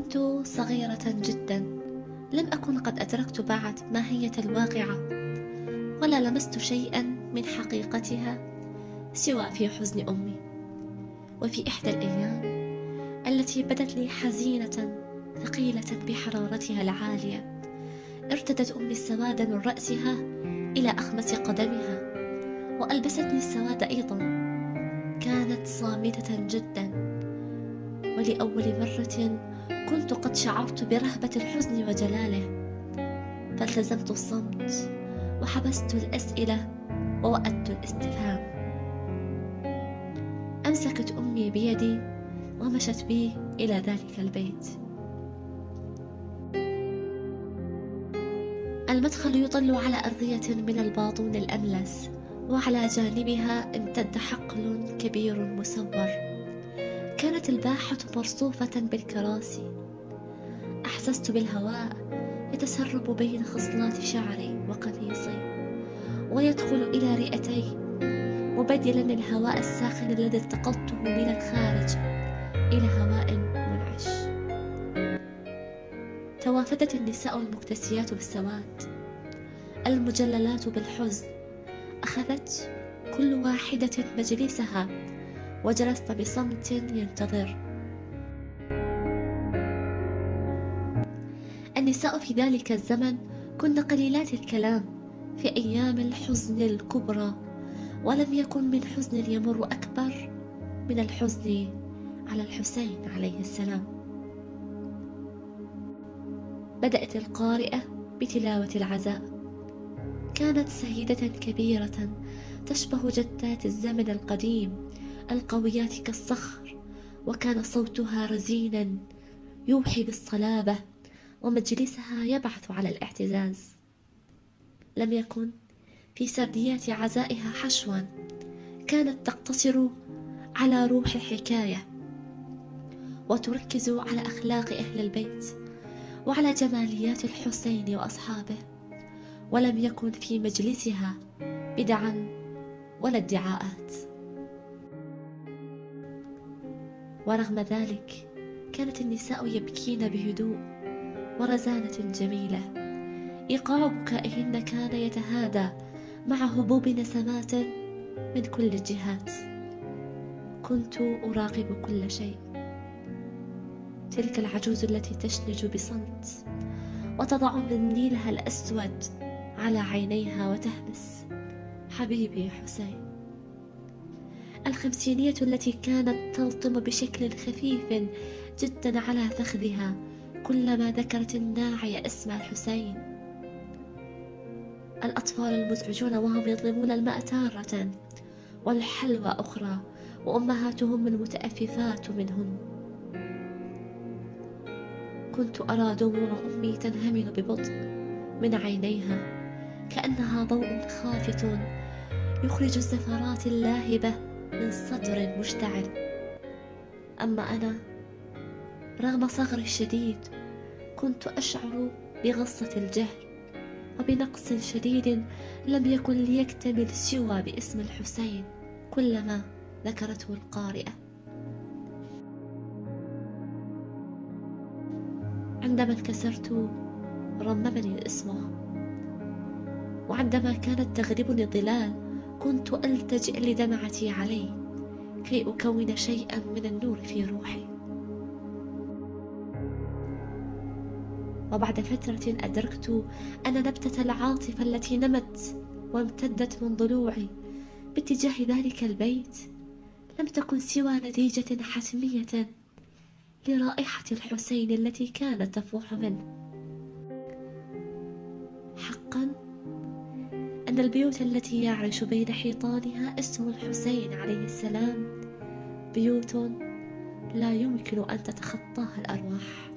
كنت صغيرة جدا، لم أكن قد أدركت بعد ماهية الواقعة، ولا لمست شيئا من حقيقتها سوى في حزن أمي. وفي إحدى الأيام التي بدت لي حزينة ثقيلة بحرارتها العالية، ارتدت أمي السواد من رأسها إلى أخمة قدمها، وألبستني السواد أيضا. كانت صامتة جدا، ولأول مرة كنت قد شعرت برهبة الحزن وجلاله، فالتزمت الصمت وحبست الأسئلة ووأدت الاستفهام. أمسكت أمي بيدي ومشت بي إلى ذلك البيت. المدخل يطل على أرضية من الباطون الأملس، وعلى جانبها امتد حقل كبير مسور. كانت الباحة مرصوفة بالكراسي. أحسست بالهواء يتسرب بين خصلات شعري وقميصي ويدخل إلى رئتي، مبدلا الهواء الساخن الذي التقطته من الخارج إلى هواء منعش. توافدت النساء المكتسيات بالسواد، المجللات بالحزن. أخذت كل واحدة مجلسها، وجلست بصمت ينتظر. النساء في ذلك الزمن كن قليلات الكلام في أيام الحزن الكبرى، ولم يكن من حزن يمر أكبر من الحزن على الحسين عليه السلام. بدأت القارئة بتلاوة العزاء. كانت سيدة كبيرة تشبه جدات الزمن القديم القويات كالصخر، وكان صوتها رزينا يوحي بالصلابة، ومجلسها يبعث على الاعتزاز. لم يكن في سرديات عزائها حشوا، كانت تقتصر على روح الحكاية، وتركز على أخلاق أهل البيت وعلى جماليات الحسين وأصحابه. ولم يكن في مجلسها بدعا ولا ادعاءات. ورغم ذلك كانت النساء يبكين بهدوء ورزانة جميلة. إيقاع بكائهن كان يتهادى مع هبوب نسمات من كل الجهات. كنت أراقب كل شيء. تلك العجوز التي تشنج بصمت وتضع منديلها الأسود على عينيها وتهمس: حبيبي حسين. الخمسينية التي كانت تلطم بشكل خفيف جدا على فخذها كلما ذكرت الناعية اسم الحسين. الأطفال المزعجون وهم يطلبون الماء تارة والحلوى أخرى، وأمهاتهم المتأففات منهم. كنت أرى دموع أمي تنهمل ببطء من عينيها، كأنها ضوء خافت يخرج الزفرات اللاهبة من صدر مشتعل. أما أنا رغم صغري الشديد كنت أشعر بغصة الجهل وبنقص شديد لم يكن ليكتمل سوى باسم الحسين كلما ذكرته القارئة. عندما انكسرت رممني اسمه، وعندما كانت تغلبني الظلال كنت ألتجئ لدمعتي عليه كي أكون شيئا من النور في روحي. وبعد فترة أدركت أن نبتة العاطفة التي نمت وامتدت من ضلوعي باتجاه ذلك البيت لم تكن سوى نتيجة حتمية لرائحة الحسين التي كانت تفوح منه. حقا أن البيوت التي يعرش بين حيطانها اسم الحسين عليه السلام بيوت لا يمكن أن تتخطاها الأرواح.